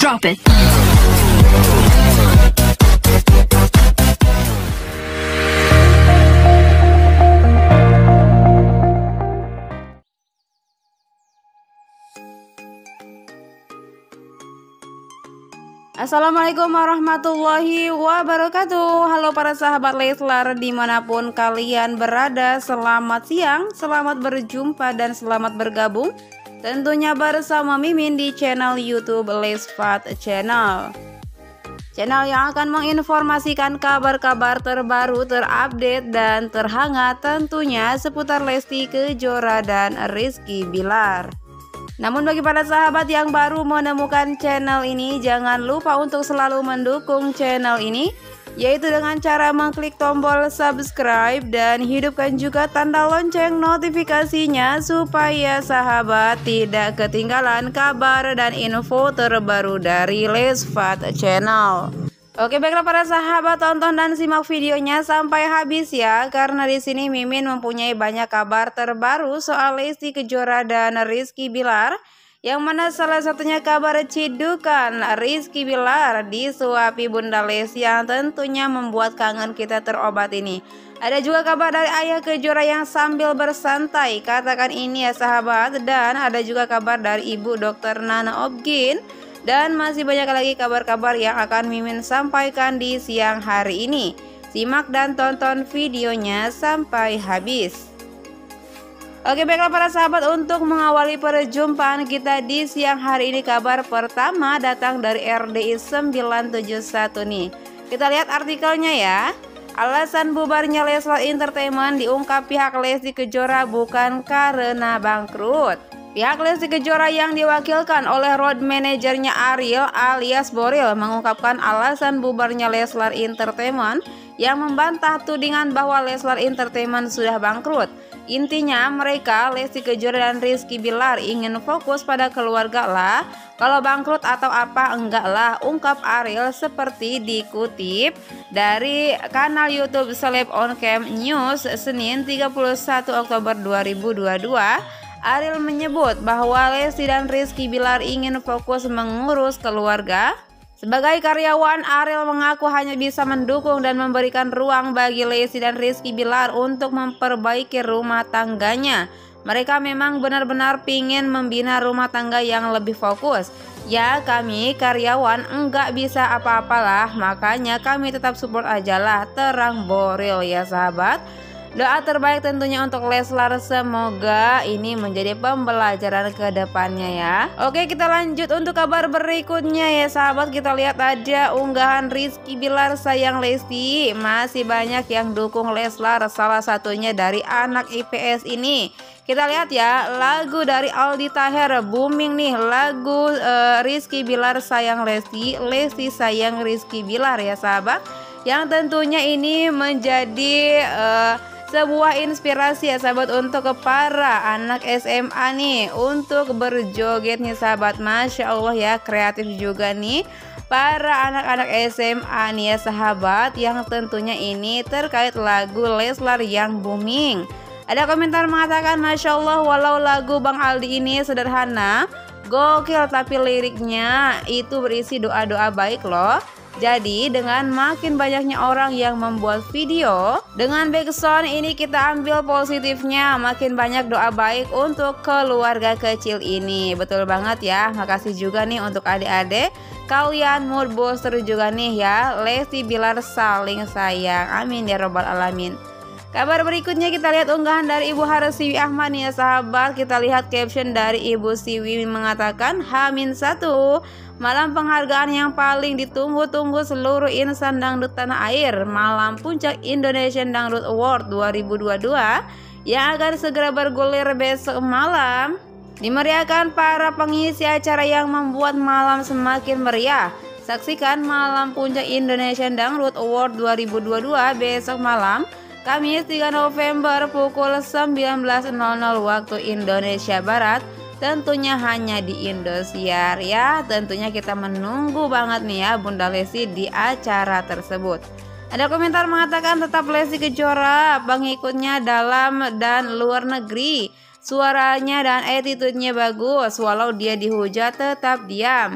Drop it. Assalamualaikum warahmatullahi wabarakatuh. Halo para sahabat Leslar dimanapun kalian berada, selamat siang, selamat berjumpa dan selamat bergabung tentunya bersama Mimin di channel YouTube Lesfat Channel. Channel yang akan menginformasikan kabar-kabar terbaru, terupdate dan terhangat tentunya seputar Lesti Kejora dan Rizky Bilar. Namun bagi para sahabat yang baru menemukan channel ini, jangan lupa untuk selalu mendukung channel ini, yaitu dengan cara mengklik tombol subscribe dan hidupkan juga tanda lonceng notifikasinya supaya sahabat tidak ketinggalan kabar dan info terbaru dari Lesfat Channel. Oke, baiklah para sahabat, tonton dan simak videonya sampai habis ya, karena di sini Mimin mempunyai banyak kabar terbaru soal Lesti Kejora dan Rizky Bilar, yang mana salah satunya kabar cidukan Rizky Bilar disuapi Bunda Lesti yang tentunya membuat kangen kita terobat ini. Ada juga kabar dari Ayah Kejora yang sambil bersantai, katakan ini ya sahabat, dan ada juga kabar dari Ibu Dr. Nana Obgyn. Dan masih banyak lagi kabar-kabar yang akan Mimin sampaikan di siang hari ini. Simak dan tonton videonya sampai habis. Oke, baiklah para sahabat, untuk mengawali perjumpaan kita di siang hari ini, kabar pertama datang dari RDI 971 nih. Kita lihat artikelnya ya. Alasan bubarnya Leslar Entertainment diungkap pihak Lesti Kejora bukan karena bangkrut. Pihak Lesti Kejora yang diwakilkan oleh road manajernya Ariel alias Boril mengungkapkan alasan bubarnya Leslar Entertainment yang membantah tudingan bahwa Leslar Entertainment sudah bangkrut. Intinya mereka, Lesti Kejora dan Rizky Bilar, ingin fokus pada keluarga lah. Kalau bangkrut atau apa enggak lah, ungkap Ariel seperti dikutip dari kanal YouTube Celeb On Cam News Senin 31 Oktober 2022. Ariel menyebut bahwa Lesti dan Rizky Bilar ingin fokus mengurus keluarga. Sebagai karyawan, Ariel mengaku hanya bisa mendukung dan memberikan ruang bagi Lesti dan Rizky Bilar untuk memperbaiki rumah tangganya. Mereka memang benar-benar pingin membina rumah tangga yang lebih fokus. Ya, kami karyawan enggak bisa apa-apalah, makanya kami tetap support aja lah, terang Boril ya sahabat. Doa terbaik tentunya untuk Leslar, semoga ini menjadi pembelajaran ke depannya ya. Oke, kita lanjut untuk kabar berikutnya ya sahabat. Kita lihat ada unggahan Rizky Bilar sayang Lesti. Masih banyak yang dukung Leslar, salah satunya dari anak IPS ini. Kita lihat ya, lagu dari Aldi Taher booming nih, lagu Rizky Bilar sayang Lesti, Lesti sayang Rizky Bilar ya sahabat. Yang tentunya ini menjadi sebuah inspirasi ya sahabat untuk para anak SMA nih untuk berjoget nih sahabat. Masya Allah ya, kreatif juga nih para anak-anak SMA nih ya sahabat, yang tentunya ini terkait lagu Leslar yang booming. Ada komentar mengatakan, Masya Allah, walau lagu Bang Aldi ini sederhana, gokil, tapi liriknya itu berisi doa-doa baik loh. Jadi dengan makin banyaknya orang yang membuat video dengan backsound ini, kita ambil positifnya, makin banyak doa baik untuk keluarga kecil ini. Betul banget ya. Makasih juga nih untuk adik-adik kalian, mood booster juga nih ya. Lesti Bilar saling sayang, amin ya robbal alamin. Kabar berikutnya kita lihat unggahan dari Ibu Harsiwi Ahmad nih ya sahabat. Kita lihat caption dari Ibu Siwi mengatakan, H-1 malam penghargaan yang paling ditunggu-tunggu seluruh insan dangdut tanah air, malam puncak Indonesian Dangdut Award 2022 yang akan segera bergulir besok malam. Dimeriahkan para pengisi acara yang membuat malam semakin meriah. Saksikan malam puncak Indonesian Dangdut Award 2022 besok malam, Kamis 3 November pukul 19.00 waktu Indonesia Barat, tentunya hanya di Indosiar ya. Tentunya kita menunggu banget nih ya Bunda Lesti di acara tersebut. Ada komentar mengatakan tetap Lesti Kejora, pengikutnya dalam dan luar negeri, suaranya dan attitude-nya bagus, walau dia dihujat tetap diam.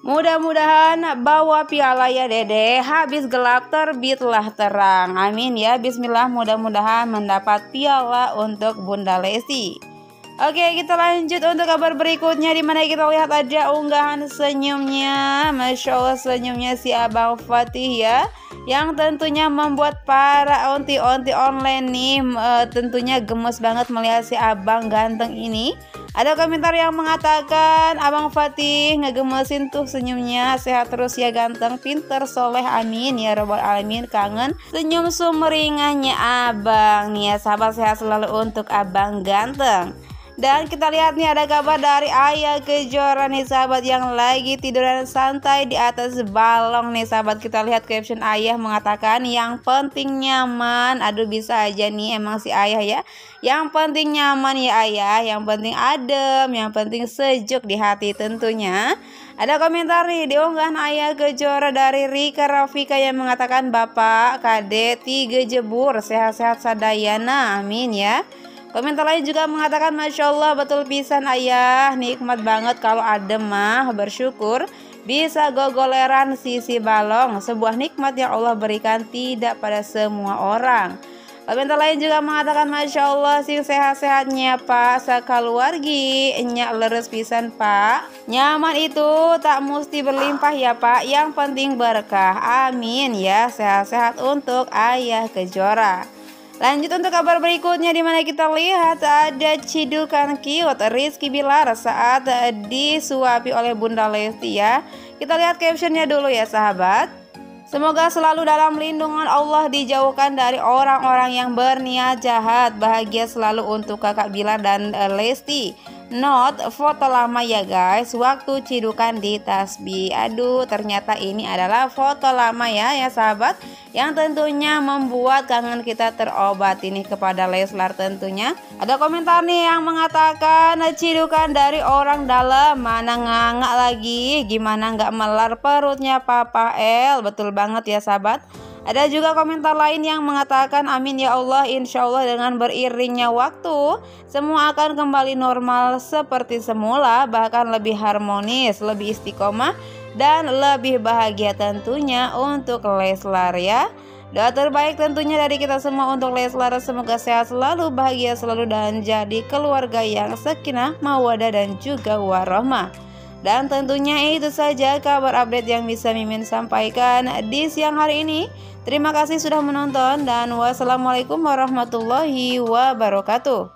Mudah-mudahan bawa piala ya Dede, habis gelap terbitlah terang. Amin ya, bismillah, mudah-mudahan mendapat piala untuk Bunda Lesti. Oke, kita lanjut untuk kabar berikutnya, dimana kita lihat ada unggahan senyumnya. Masya Allah, senyumnya si Abang Fatih ya, yang tentunya membuat para onti-onti online nih tentunya gemes banget melihat si abang ganteng ini. Ada komentar yang mengatakan Abang Fatih ngegemesin tuh senyumnya, sehat terus ya ganteng, pinter, soleh, amin ya robbal alamin. Kangen senyum sumringahnya abang nih ya sahabat, sehat selalu untuk abang ganteng. Dan kita lihat nih ada kabar dari Ayah Kejora nih sahabat, yang lagi tiduran santai di atas balong nih sahabat. Kita lihat caption Ayah mengatakan yang penting nyaman. Aduh, bisa aja nih emang si Ayah ya. Yang penting nyaman ya Ayah, yang penting adem, yang penting sejuk di hati tentunya. Ada komentar nih di unggahan Ayah Kejora dari Rika Rafika yang mengatakan Bapak Kade 3 jebur, sehat-sehat sadayana, amin ya. Komentar lain juga mengatakan Masya Allah, betul pisan Ayah, nikmat banget kalau adem mah, bersyukur bisa gogoleran sisi balong, sebuah nikmat yang Allah berikan tidak pada semua orang. Komentar lain juga mengatakan Masya Allah, sih sehat-sehatnya Pak sakaluargi, nyak leres pisan Pak, nyaman itu tak mesti berlimpah ya Pak, yang penting berkah, amin ya. Sehat-sehat untuk Ayah Kejora. Lanjut untuk kabar berikutnya, dimana kita lihat ada cidukan cute Rizky Bilar saat disuapi oleh Bunda Lesti ya. Kita lihat captionnya dulu ya sahabat. Semoga selalu dalam lindungan Allah, dijauhkan dari orang-orang yang berniat jahat. Bahagia selalu untuk kakak Bilar dan Lesti. Note foto lama ya guys, waktu cidukan di tasbih. Aduh, ternyata ini adalah foto lama ya sahabat, yang tentunya membuat kangen kita terobati nih kepada Leslar tentunya. Ada komentar nih yang mengatakan cidukan dari orang dalam, mana ngangak lagi, gimana nggak melar perutnya Papa El. Betul banget ya sahabat. Ada juga komentar lain yang mengatakan amin ya Allah, insya Allah dengan beriringnya waktu semua akan kembali normal seperti semula, bahkan lebih harmonis, lebih istiqomah, dan lebih bahagia tentunya untuk Leslar ya. Doa terbaik tentunya dari kita semua untuk Leslar, semoga sehat selalu, bahagia selalu, dan jadi keluarga yang sakinah, mawadah, dan juga warahmah. Dan tentunya itu saja kabar update yang bisa Mimin sampaikan di siang hari ini. Terima kasih sudah menonton dan wassalamualaikum warahmatullahi wabarakatuh.